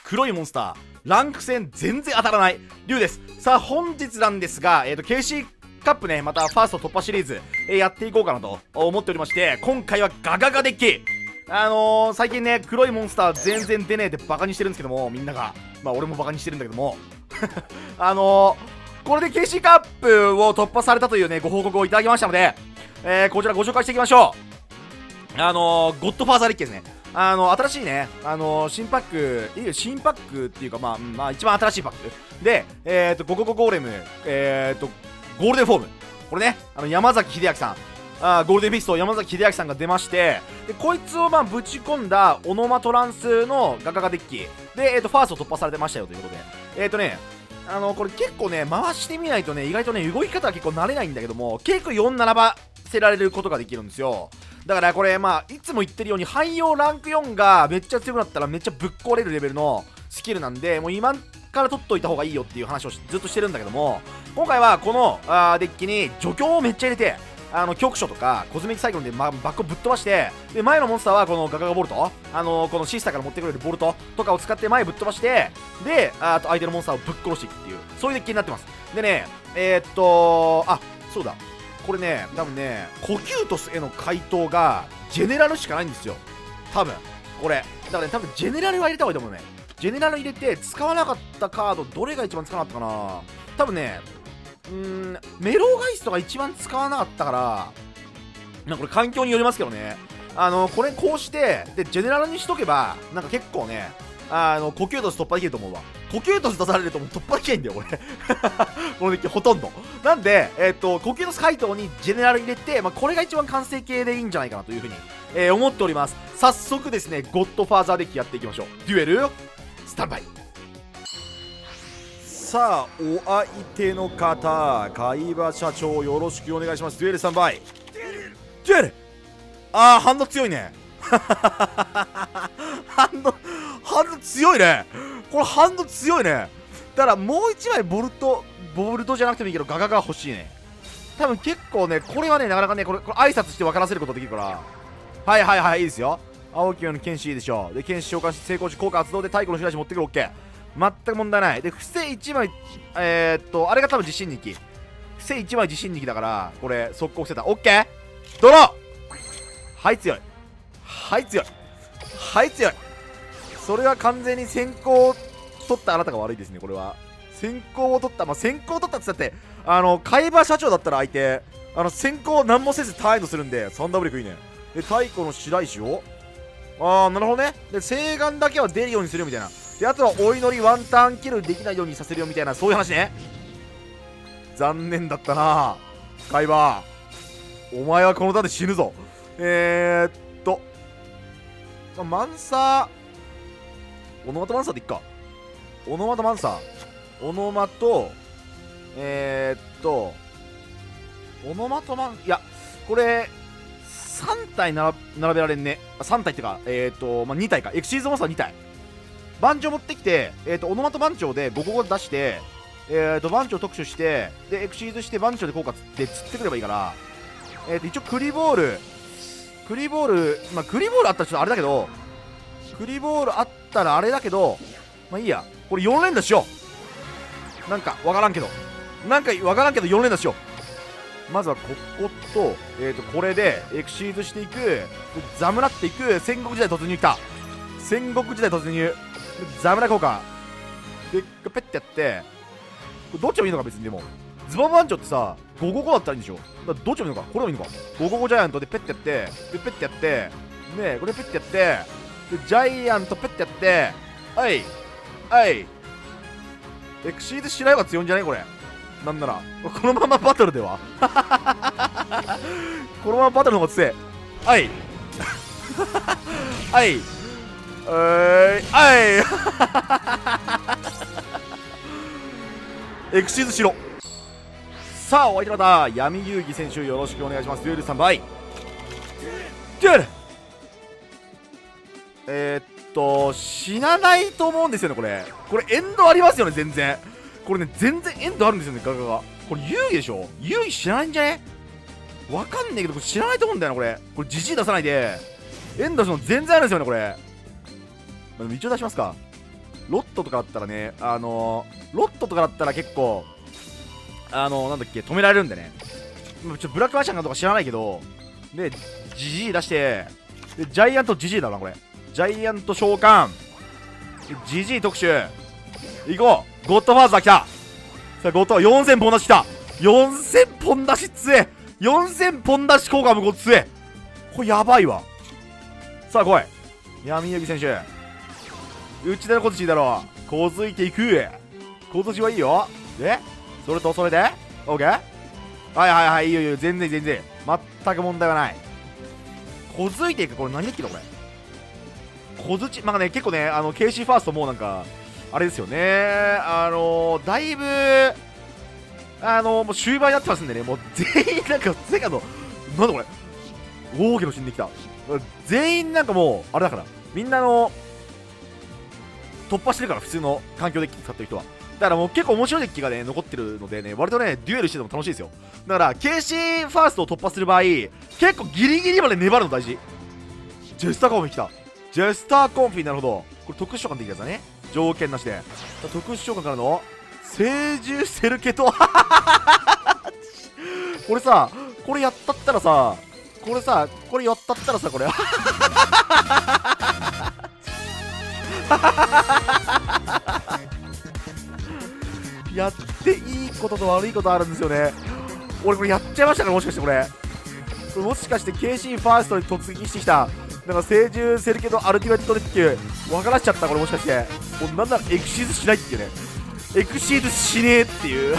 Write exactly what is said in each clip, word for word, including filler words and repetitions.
黒いモンスターランク戦全然当たらない竜です。さあ本日なんですが、えーと ケーシー カップね、またファースト突破シリーズ、えー、やっていこうかなと思っておりまして、今回はガガガデッキ。あのー、最近ね黒いモンスター全然出ねえってバカにしてるんですけども、みんなが、まあ俺もバカにしてるんだけどもあのー、これで ケーシー カップを突破されたというねご報告をいただきましたので、えー、こちらご紹介していきましょう。あのー、ゴッドファーザーデッキですね。あのー、新しいね、あのー、新パック、いい新パックっていうか、まあ、まあ、一番新しいパックで、えっと、ゴゴゴゴーレム、えっと、ゴールデンフォーム、これね、あの山崎秀明さん、あゴールデンフィスト山崎秀明さんが出まして、でこいつをまあぶち込んだオノマトランスのガガガデッキで、えー、とファースト突破されてましたよということで、えっ、ー、とね、あのこれ結構ね、回してみないとね、意外とね、動き方は結構慣れないんだけども、結構よんななばせられることができるんですよ。だからこれ、まあ、いつも言ってるように、汎用ランクよんがめっちゃ強くなったらめっちゃぶっ壊れるレベルのスキルなんで、もう今から取っといた方がいいよっていう話をずっとしてるんだけども、今回はこのあーデッキに除去をめっちゃ入れて、あの局所とかコズミックサイクロンで、ま、バックをぶっ飛ばして、で前のモンスターはこのガガガボルト、あのー、このシスターから持ってくれるボルトとかを使って前ぶっ飛ばして、であと相手のモンスターをぶっ殺していくっていう、そういうデッキになってます。でね、えー、っとあそうだ、これね、多分ね、コキュートスへの回答がジェネラルしかないんですよ、多分これ。だからね、多分ジェネラルは入れた方がいいと思うね。ジェネラル入れて使わなかったカード、どれが一番使わなかったかな。多分ね、うーん、メローガイストが一番使わなかったから、なんかこれ環境によりますけどね。あの、これこうして、で、ジェネラルにしとけば、なんか結構ね、あの、コキュートス突破できると思うわ。コキュートス出されるともう突破できないんだよ、これ。このデッキほとんど。なんで、えっと、コキュートス回答にジェネラル入れて、まあ、これが一番完成形でいいんじゃないかなというふうに、えー、思っております。早速ですね、ゴッドファーザーデッキやっていきましょう。デュエル、スタンバイ。さあ、お相手の方、海馬社長よろしくお願いします。デュエルスタンバイ。デュエル、あー、反応強いね。反応、反応強いね。これ反応強いね。だからもう一枚ボルト、ボルトじゃなくてもいいけどガガガ欲しいね。多分結構ね、これはね、なかなかね、これ、これ挨拶して分からせることできるから。はいはいはい、いいですよ。青木の剣士いいでしょう。で、剣士召喚し成功し効果発動で太鼓の白石持ってくる OK。全く問題ない。で、伏せいちまい、えー、っと、あれが多分自身力。伏せいちまい自身力だから、これ、速攻伏せた。OK! ドロー、はい強い。はい強い。はい強い。それは完全に先行を取ったあなたが悪いですね、これは。先行を取った、まあ、先行を取ったって言ったって、あの、海馬社長だったら相手、あの、先行を何もせずターンエンドするんで、さんダブル いくいいね。で、太鼓の白石を、あー、なるほどね。で、聖眼だけは出るようにするよみたいな。で、あとはお祈りワンターンキルできないようにさせるよみたいな、そういう話ね。残念だったな海馬。お前はこのターンで死ぬぞ。えーっと、まあ、マンサー、オノマトマンサーでいっか。オノマトマンサー。オノマト、えーっと、オノマトマン、いや、これ、さん体並べられんね。さん体ってか、えーっと、まあ、に体か。エクシーズモンスターに体。番長持ってきて、えーと、オノマト番長でごこご出して、えーと、番長特殊して、で、エクシーズして番長で効果つって釣ってくればいいから、えーと、一応クリボール、クリボール、まあ、クリボールあったらちょっとあれだけど、クリボールあったらあれだけど、まあいいや、これよん連打しよう。なんか、わからんけど。なんかわからんけどよん連打しよう。まずはここと、えーと、これでエクシーズしていく、ザムラっていく、戦国時代突入きた。戦国時代突入。ザムラ効果でペッてやって、これどっちもいいのか別に。でもズボン番長ってさごごごだったらいいんでしょ。だからどっちもいいのか。これもいいのか。ごごごジャイアントでペッてやって、でペッてやってね、これペッてやって、でジャイアントペッてやって、はいはいエクシーズしない方が強いんじゃないこれ。なんならこのままバトルではこのままバトルの方が強い。はいはいえーいあいエクシーズしろ。さあお相手の方、闇遊戯選手よろしくお願いします。デュエルさんバイデュエル。えー、っと死なないと思うんですよねこれ。これエンドありますよね全然。これね全然エンドあるんですよねガガが。これ遊戯でしょ。遊戯知らないんじゃね。わかんねえけどこれ知らないと思うんだよなこれ。これジジイ出さないでエンドするの全然あるんですよねこれ。まあ、でも一応出しますか。 ロットとかだったらね、あのー、ロットとかだったら結構、あのー、なんだっけ、止められるんでね。ちょっとブラックマシャンかとか知らないけど、で、ジジイ出して、で、ジャイアントジジイだな、これ。ジャイアント召喚。ジジイ特集。行こう。ゴッドファーザー来た。さあ、ゴッド、よんせんポン出し来た。よんせんポン出しつえ。よんせんポン出し効果もごつえ。これやばいわ。さあ、来い。闇指選手。内田のことちいだろ。こづいていく。今年はいいよ。で、それとそれで ?OK? はいはいはい、いいよいいよ。全然全然。全く問題はない。こづいていく。これ何だっけだこれ。小づち、まあね、結構ね、あの、ケーシー ファーストもうなんか、あれですよね。あのー、だいぶ、あのー、もう終盤になってますんでね、もう全員なんか、セカンド、なんだこれ。大きな死んできた。全員なんかもう、あれだから、みんなの、突破してるから、普通の環境デッキ使ってる人は。だからもう結構面白いデッキがね、残ってるのでね、割とね、デュエルしてても楽しいですよ。だから、ケーシー ファーストを突破する場合、結構ギリギリまで粘るの大事。ジェスターコンフィ来た。ジェスターコンフィ、なるほど。これ特殊召喚できるやつだね。条件なしで。特殊召喚からの、聖獣セルケト。これさ、これやったったらさ、これさ、これやったったらさ、これ。やっていいことと悪いことあるんですよね。俺これやっちゃいましたから、もしかしてこれ。これもしかして ケーシー ファーストに突撃してきた、なんか聖獣セルケトアルティメットデッキ、分からしちゃった、これもしかして。もうなんならエクシーズしないっていうね。エクシーズしねえっていう。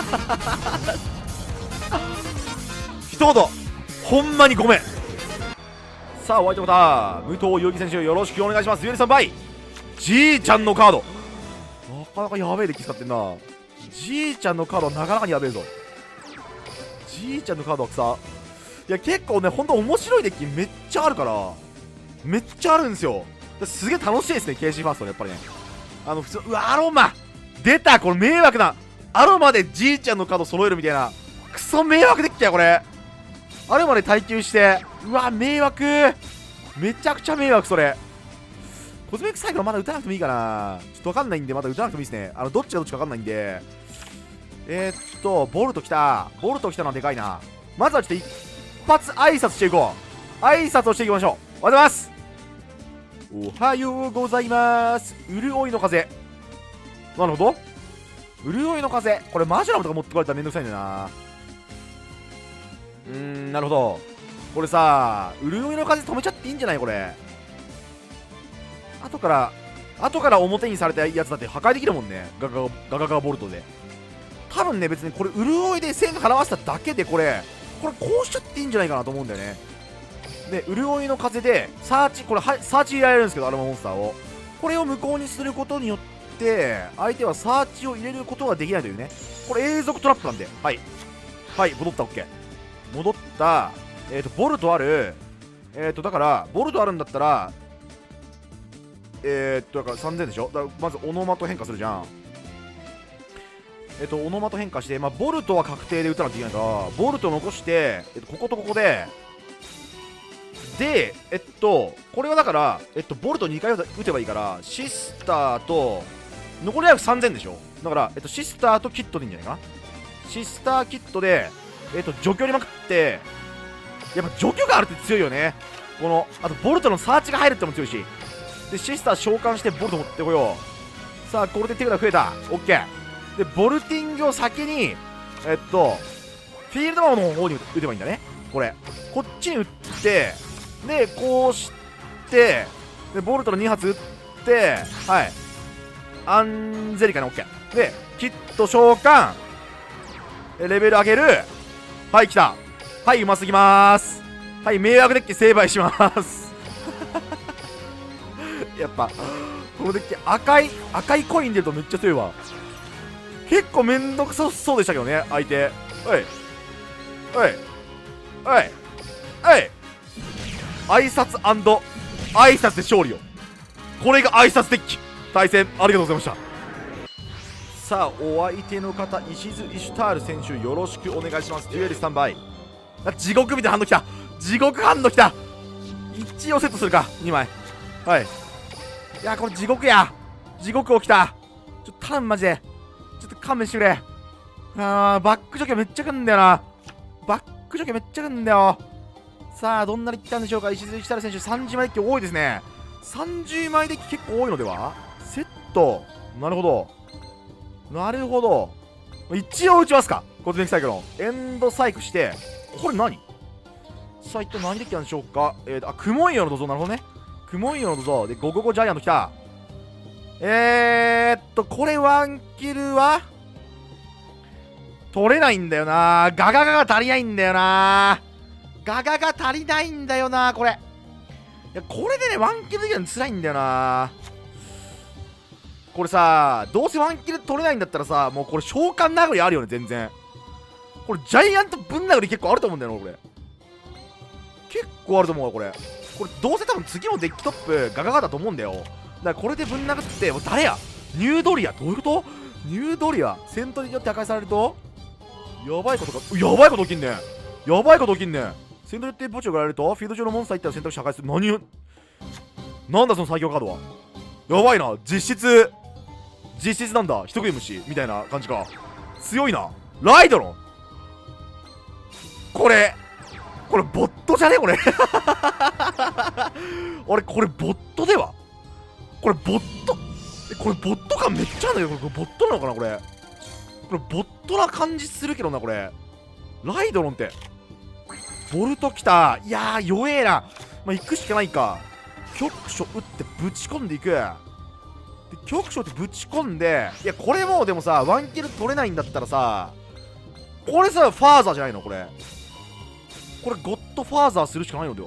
一言、ほんまにごめん。さあ、お相手の方、武藤遊戯選手、よろしくお願いします。ゆえりさん倍。じいちゃんのカード。なかなかやべえデッキ使ってんな。じいちゃんのカードはなかなかにやべえぞ。じいちゃんのカードはさ、いや、結構ね、ほんと面白いデッキめっちゃあるから、めっちゃあるんですよ。すげえ楽しいですね、ケーシー ファーストやっぱりね。あの、普通、うわ、アロマ出た、これ迷惑な。アロマでじいちゃんのカード揃えるみたいな。クソ迷惑デッキや、これ。アロマで耐久して、うわ、迷惑。めちゃくちゃ迷惑、それ。コズミックサイクルまだ打たなくてもいいかな。ちょっとわかんないんで、まだ打たなくてもいいですね。あの、どっちがどっちかわかんないんで。えー、っと、ボルト来た。ボルト来たのはでかいな。まずはちょっと一発挨拶していこう。挨拶をしていきましょう。おはようございます。おはようございます。潤いの風。なるほど。潤いの風。これマジュラムとか持ってこられたらめんどくさいんだよな。うーん、なるほど。これさ、潤いの風止めちゃっていいんじゃないこれ。後から、後から表にされたやつだって破壊できるもんね。ガガガガガガボルトで。多分ね、別にこれ、潤いで線が表しただけで、これ、これこうしちゃっていいんじゃないかなと思うんだよね。で、潤いの風で、サーチ、これ、はサーチ入れられるんですけど、アロマモンスターを。これを無効にすることによって、相手はサーチを入れることができないというね。これ、永続トラップなんで。はい。はい、戻った、オッケー。戻った。えっと、ボルトある。えっと、だから、ボルトあるんだったら、えー、っと、だからさんぜんでしょ。だからまず、オノマト変化するじゃん。えっと、オノマト変化して、まあ、ボルトは確定で打たなきゃいけないから、ボルト残して、えっと、こことここで、で、えっと、これはだから、えっと、ボルトにかい打てばいいから、シスターと、残りはさんぜんでしょ。だから、えっと、シスターとキットでいいんじゃないかな。シスターキットで、えっと、除去にまくって、やっぱ除去があるって強いよね。この、あと、ボルトのサーチが入るってのも強いし。で、シスター召喚してボルト持ってこよう。さあ、これで手札増えた。オッケー。で、ボルティングを先に、えっと、フィールドマンの方に打てばいいんだね。これ。こっちに打って、で、こうして、で、ボルトのに発打って、はい。アンゼリカね、オッケー。で、キット召喚。レベル上げる。はい、来た。はい、うますぎまーす。はい、迷惑デッキ成敗しまーす。やっぱ、このデッキ赤い、赤いコイン出るとめっちゃ強いわ。結構めんどくさそうでしたけどね、相手。おい。おい。おい。おい。挨拶挨拶で勝利を。これが挨拶デッキ。対戦ありがとうございました。さあ、お相手の方、石津イシュタール選手、よろしくお願いします。デュエルスタンバイ。あ、地獄みたいなハンドきた。地獄ハンドきた。一応セットするか、にまい。はい。いや、これ地獄や。 地獄起きた。ちょっと頼むマジで。ちょっと勘弁してくれ。あー、バック除去めっちゃくんだよな。バック除去めっちゃくんだよ。さあ、どんなにいったんでしょうか。石塚選手、さんじゅうまいデッキ多いですね。さんじゅうまいデッキ結構多いのでは。セット。なるほど。なるほど。一応打ちますか。コズミックサイクロン。エンドサイクして、これ何さあ、一体何デッキなんでしょうか。えーと、あ、クモンヨの土蔵、なるほどね。クモンヨの土蔵。で、ゴゴゴジャイアント来た。えーっと、これワンキルは取れないんだよな。ガガガが足りないんだよな。ガガが足りないんだよな、これ。いや、これでね、ワンキルできるの辛いんだよな。これさ、どうせワンキル取れないんだったらさ、もうこれ召喚殴りあるよね、全然。これジャイアントぶん殴り結構あると思うんだよな、これ。結構あると思うわ、これ。これどうせ多分次のデッキトップガガガだと思うんだよ。だからこれでぶん殴って、もう誰やニュードリア、どういうこと？ニュードリア、戦闘によって破壊されるとやばいことが、やばいこと起きんねん。やばいこと起きんねん。戦闘によって墓地を売られると、フィールド上のモンスターいったら選択肢破壊する。何を、なんだその最強カードは。やばいな。実質、実質なんだ。人食い虫みたいな感じか。強いな。ライドロンこれ、これボットじゃねこれ。あれ、これボットではこれボット、え、これボット感めっちゃあるんだけど、これボットなのかなこれ。これボットな感じするけどな、これ。ライドロンって。ボルトきた。いやー、弱えな。まあ、行くしかないか。局所打ってぶち込んでいく。で、局所ってぶち込んで、いや、これもうでもさ、ワンキル取れないんだったらさ、これさ、ファーザーじゃないのこれ。これ、ゴッドファーザーするしかないのでは。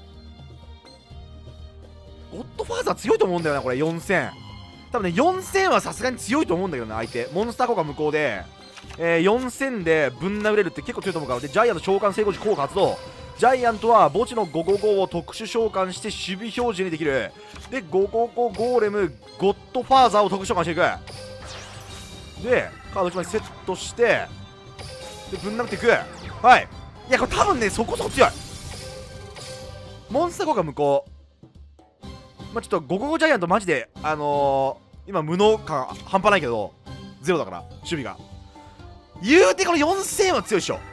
ゴッドファーザー強いと思うんだよな、これ、よんせん。多分ね、よんせんはさすがに強いと思うんだけどね、相手。モンスター効果無効で、えー、よんせんでぶん殴れるって結構強いと思うから。で、ジャイアント召喚成功時効果発動。ジャイアントは墓地のごごごを特殊召喚して守備表示にできる。で、ごごごゴーレム、ゴッドファーザーを特殊召喚していく。で、カードいちまいセットして、で、ぶん殴っていく。はい。いや、これ多分ね、そこそこ強い。モンスター効果無効。まあ、ちょっとごごごジャイアントマジで、あのー、今無能感半端ないけど、ゼロだから、守備が。言うてこのよんせんは強いっしょ。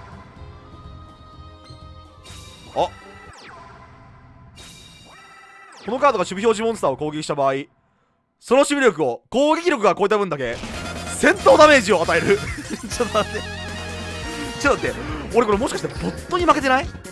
あ、このカードが守備表示モンスターを攻撃した場合、その守備力を攻撃力が超えた分だけ戦闘ダメージを与える。ちょっと待ってちょっと待って、俺これもしかしてボットに負けてない？